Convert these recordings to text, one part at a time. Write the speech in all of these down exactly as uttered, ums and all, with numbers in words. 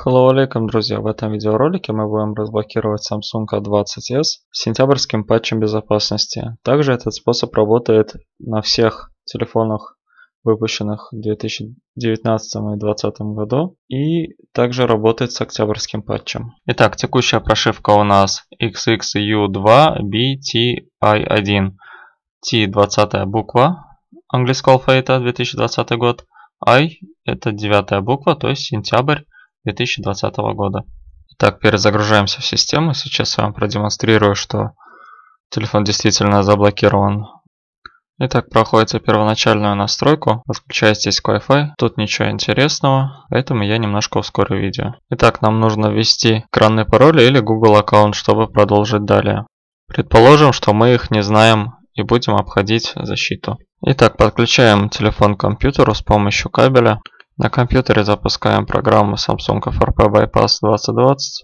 Hello алейкум, друзья! В этом видеоролике мы будем разблокировать Samsung A двадцать эс с сентябрьским патчем безопасности. Также этот способ работает на всех телефонах, выпущенных в две тысячи девятнадцатом и две тысячи двадцатом году, и также работает с октябрьским патчем. Итак, текущая прошивка у нас икс икс ю два би ти ай один. T двадцатая буква английского алфавита, две тысячи двадцатый год. I это девятая буква, то есть сентябрь две тысячи двадцатого года. Итак, перезагружаемся в систему. Сейчас я вам продемонстрирую, что телефон действительно заблокирован. Итак, проходите первоначальную настройку, подключаетесь к Wi-Fi. Тут ничего интересного, поэтому я немножко ускорю видео. Итак, нам нужно ввести экранный пароль или Google аккаунт, чтобы продолжить далее. Предположим, что мы их не знаем и будем обходить защиту. Итак, подключаем телефон к компьютеру с помощью кабеля. На компьютере запускаем программу Samsung эф эр пи Bypass двадцать двадцать.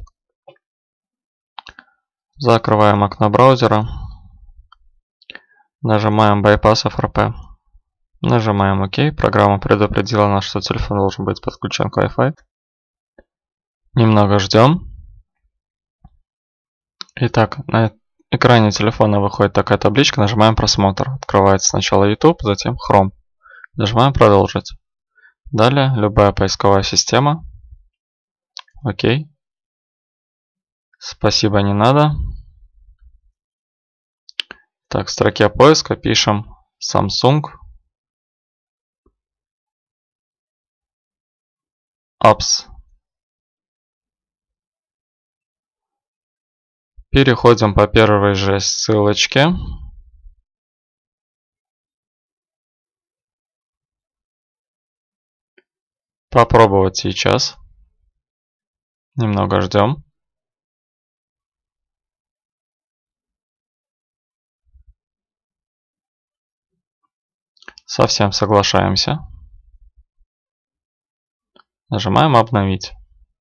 Закрываем окно браузера. Нажимаем Bypass эф эр пи. Нажимаем ОК. Программа предупредила нас, что телефон должен быть подключен к Wi-Fi. Немного ждем. Итак, на экране телефона выходит такая табличка. Нажимаем просмотр. Открывается сначала YouTube, затем Chrome. Нажимаем продолжить. Далее любая поисковая система. Окей. Спасибо, не надо. Так, в строке поиска пишем Samsung Apps. Переходим по первой же ссылочке. Попробовать сейчас. Немного ждем. Совсем соглашаемся. Нажимаем обновить.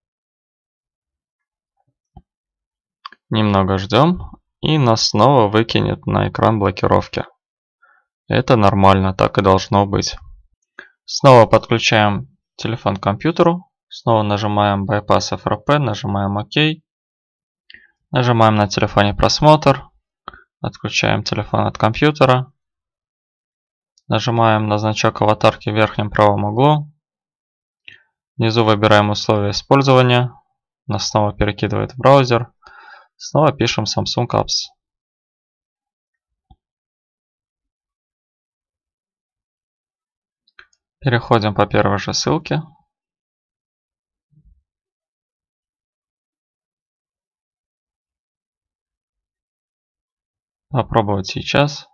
Немного ждем, и нас снова выкинет на экран блокировки. Это нормально, так и должно быть. Снова подключаем телефон к компьютеру. Снова нажимаем Bypass эф эр пи, нажимаем ОК. Нажимаем на телефоне просмотр. Отключаем телефон от компьютера. Нажимаем на значок аватарки в верхнем правом углу. Внизу выбираем условия использования. Нас снова перекидывает в браузер. Снова пишем Samsung Apps. Переходим по первой же ссылке. Попробовать сейчас.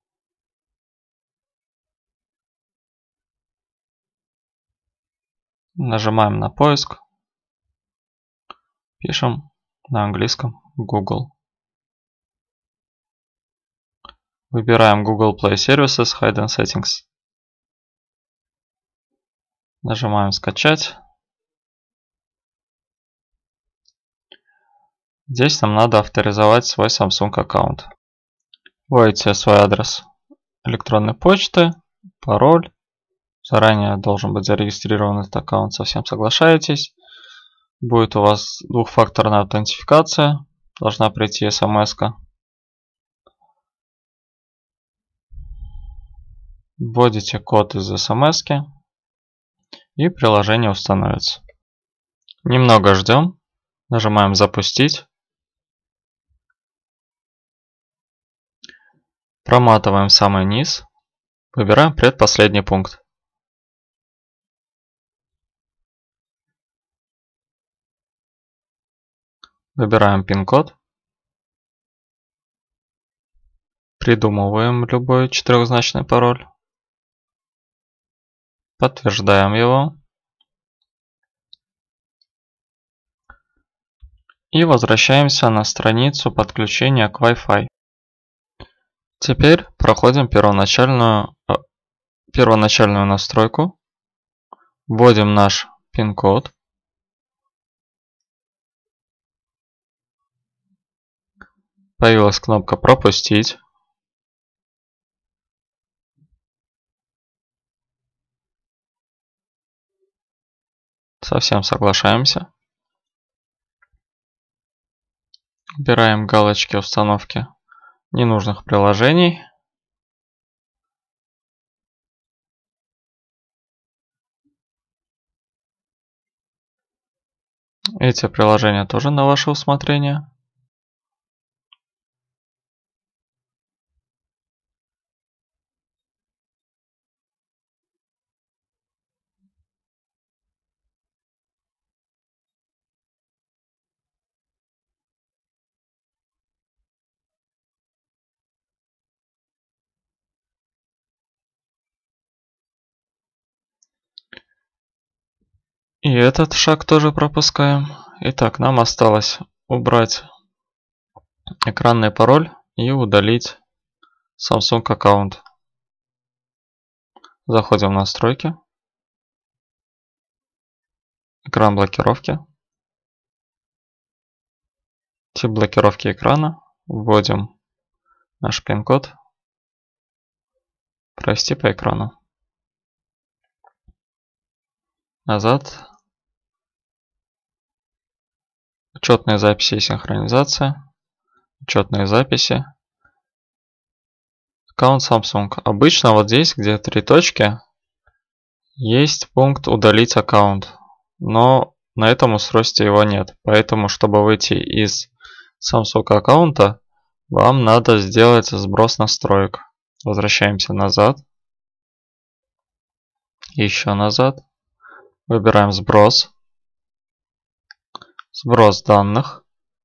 Нажимаем на поиск. Пишем на английском Google. Выбираем Google Play Services Hidden Settings. Нажимаем скачать. Здесь нам надо авторизовать свой Samsung аккаунт. Вводите свой адрес электронной почты, пароль. Заранее должен быть зарегистрирован этот аккаунт, совсем соглашаетесь. Будет у вас двухфакторная аутентификация. Должна прийти смс-ка. Вводите код из смс-ки. И приложение установится. Немного ждем. Нажимаем запустить. Проматываем самый низ. Выбираем предпоследний пункт. Выбираем пин-код. Придумываем любой четырехзначный пароль. Подтверждаем его. И возвращаемся на страницу подключения к Wi-Fi. Теперь проходим первоначальную, первоначальную настройку. Вводим наш пин-код. Появилась кнопка «Пропустить». Совсем соглашаемся. Убираем галочки установки ненужных приложений. Эти приложения тоже на ваше усмотрение. И этот шаг тоже пропускаем. Итак, нам осталось убрать экранный пароль и удалить Samsung аккаунт. Заходим в настройки. Экран блокировки. Тип блокировки экрана. Вводим наш пин-код. Провести по экрану. Назад. Учетные записи и синхронизация. Учетные записи. Аккаунт Samsung. Обычно вот здесь, где три точки, есть пункт «Удалить аккаунт». Но на этом устройстве его нет. Поэтому, чтобы выйти из Samsung аккаунта, вам надо сделать сброс настроек. Возвращаемся назад. Еще назад. Выбираем сброс. Сброс данных.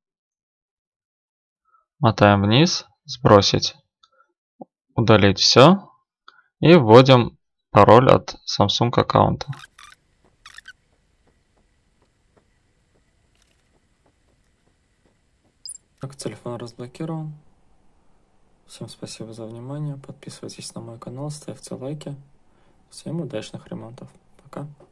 Мотаем вниз. Сбросить. Удалить все. И вводим пароль от Samsung аккаунта. Так, телефон разблокирован. Всем спасибо за внимание. Подписывайтесь на мой канал, ставьте лайки. Всем удачных ремонтов. Пока.